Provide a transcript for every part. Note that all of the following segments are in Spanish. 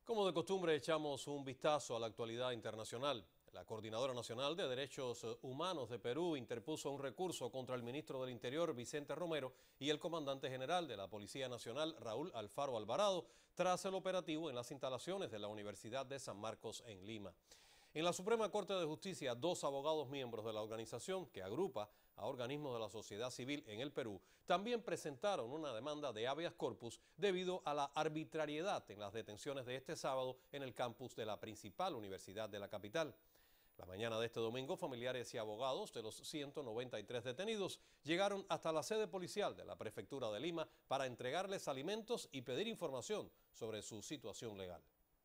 Como de costumbre, echamos un vistazo a la actualidad internacional. La Coordinadora Nacional de Derechos Humanos de Perú interpuso un recurso contra el ministro del Interior, Vicente Romero, y el comandante general de la Policía Nacional, Raúl Alfaro Alvarado, tras el operativo en las instalaciones de la Universidad de San Marcos en Lima. En la Suprema Corte de Justicia, dos abogados miembros de la organización, que agrupa a organismos de la sociedad civil en el Perú, también presentaron una demanda de habeas corpus debido a la arbitrariedad en las detenciones de este sábado en el campus de la principal universidad de la capital. La mañana de este domingo, familiares y abogados de los 193 detenidos llegaron hasta la sede policial de la Prefectura de Lima para entregarles alimentos y pedir información sobre su situación legal.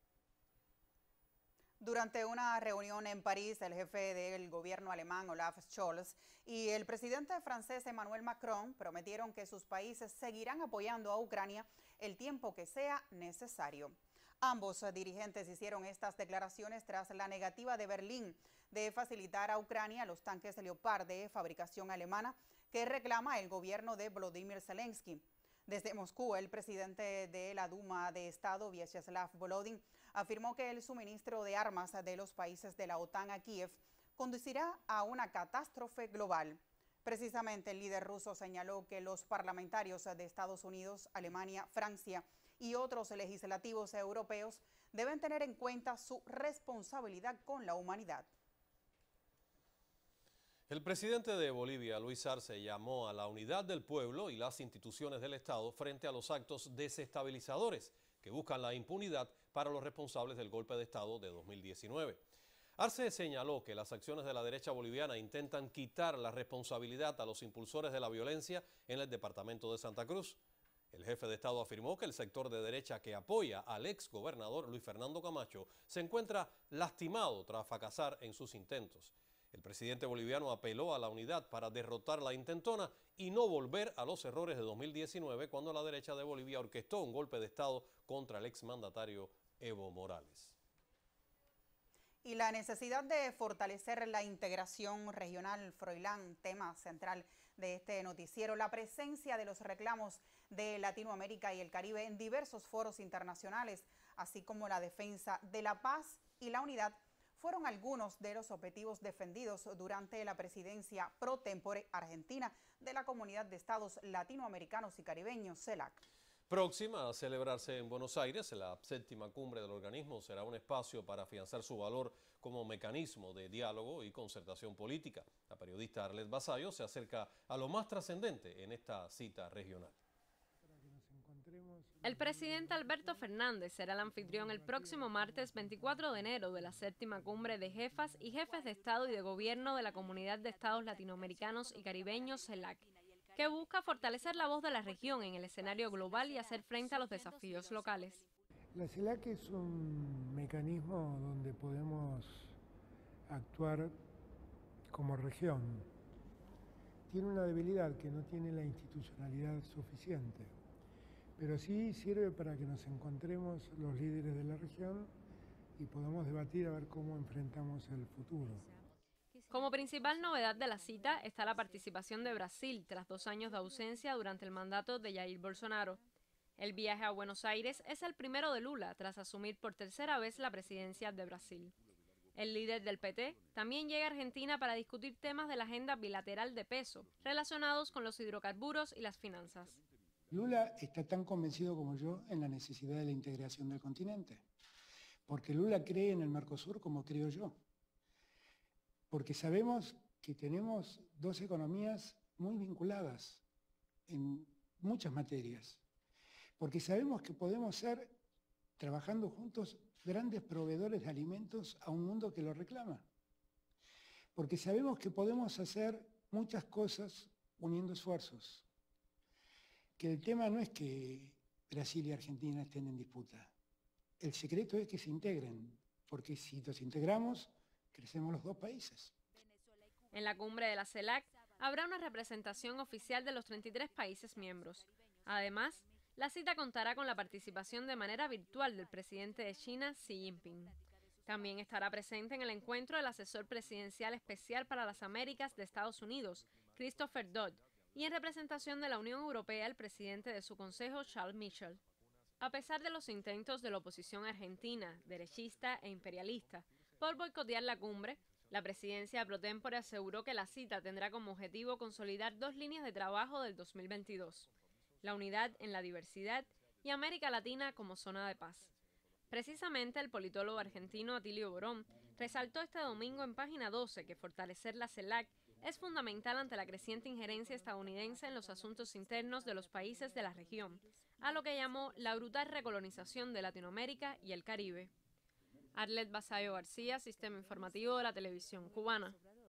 Durante una reunión en París, el jefe del gobierno alemán, Olaf Scholz, y el presidente francés, Emmanuel Macron, prometieron que sus países seguirán apoyando a Ucrania el tiempo que sea necesario. Ambos dirigentes hicieron estas declaraciones tras la negativa de Berlín de facilitar a Ucrania los tanques Leopard de fabricación alemana que reclama el gobierno de Volodymyr Zelensky. Desde Moscú, el presidente de la Duma de Estado, Vyacheslav Volodin, afirmó que el suministro de armas de los países de la OTAN a Kiev conducirá a una catástrofe global. Precisamente el líder ruso señaló que los parlamentarios de Estados Unidos, Alemania, Francia y otros legislativos europeos deben tener en cuenta su responsabilidad con la humanidad. El presidente de Bolivia, Luis Arce, llamó a la unidad del pueblo y las instituciones del Estado frente a los actos desestabilizadores que buscan la impunidad para los responsables del golpe de Estado de 2019. Arce señaló que las acciones de la derecha boliviana intentan quitar la responsabilidad a los impulsores de la violencia en el departamento de Santa Cruz. El jefe de Estado afirmó que el sector de derecha que apoya al ex gobernador Luis Fernando Camacho se encuentra lastimado tras fracasar en sus intentos. El presidente boliviano apeló a la unidad para derrotar la intentona y no volver a los errores de 2019 cuando la derecha de Bolivia orquestó un golpe de Estado contra el exmandatario Evo Morales. Y la necesidad de fortalecer la integración regional, Froilán, tema central de este noticiero, la presencia de los reclamos de Latinoamérica y el Caribe en diversos foros internacionales, así como la defensa de la paz y la unidad, fueron algunos de los objetivos defendidos durante la presidencia pro tempore argentina de la Comunidad de Estados Latinoamericanos y Caribeños, CELAC. Próxima a celebrarse en Buenos Aires, la séptima cumbre del organismo será un espacio para afianzar su valor como mecanismo de diálogo y concertación política. La periodista Arlet Basayo se acerca a lo más trascendente en esta cita regional. El presidente Alberto Fernández será el anfitrión el próximo martes 24 de enero de la séptima cumbre de jefas y jefes de Estado y de Gobierno de la Comunidad de Estados Latinoamericanos y Caribeños, CELAC, que busca fortalecer la voz de la región en el escenario global y hacer frente a los desafíos locales. La CELAC es un mecanismo donde podemos actuar como región. Tiene una debilidad que no tiene la institucionalidad suficiente, pero sí sirve para que nos encontremos los líderes de la región y podamos debatir a ver cómo enfrentamos el futuro. Como principal novedad de la cita está la participación de Brasil tras 2 años de ausencia durante el mandato de Jair Bolsonaro. El viaje a Buenos Aires es el primero de Lula tras asumir por tercera vez la presidencia de Brasil. El líder del PT también llega a Argentina para discutir temas de la agenda bilateral de peso relacionados con los hidrocarburos y las finanzas. Lula está tan convencido como yo en la necesidad de la integración del continente, porque Lula cree en el Mercosur como creo yo, porque sabemos que tenemos dos economías muy vinculadas en muchas materias, porque sabemos que podemos ser, trabajando juntos, grandes proveedores de alimentos a un mundo que lo reclama, porque sabemos que podemos hacer muchas cosas uniendo esfuerzos, que el tema no es que Brasil y Argentina estén en disputa. El secreto es que se integren, porque si nos integramos, crecemos los dos países. En la cumbre de la CELAC habrá una representación oficial de los 33 países miembros. Además, la cita contará con la participación de manera virtual del presidente de China, Xi Jinping. También estará presente en el encuentro el asesor presidencial especial para las Américas de Estados Unidos, Christopher Dodd, y en representación de la Unión Europea el presidente de su consejo, Charles Michel. A pesar de los intentos de la oposición argentina, derechista e imperialista, por boicotear la cumbre, la presidencia pro tempore aseguró que la cita tendrá como objetivo consolidar 2 líneas de trabajo del 2022, la unidad en la diversidad y América Latina como zona de paz. Precisamente el politólogo argentino Atilio Borón resaltó este domingo en página 12 que fortalecer la CELAC es fundamental ante la creciente injerencia estadounidense en los asuntos internos de los países de la región, a lo que llamó la brutal recolonización de Latinoamérica y el Caribe. Arlet Basayo García, Sistema Informativo de la Televisión Cubana.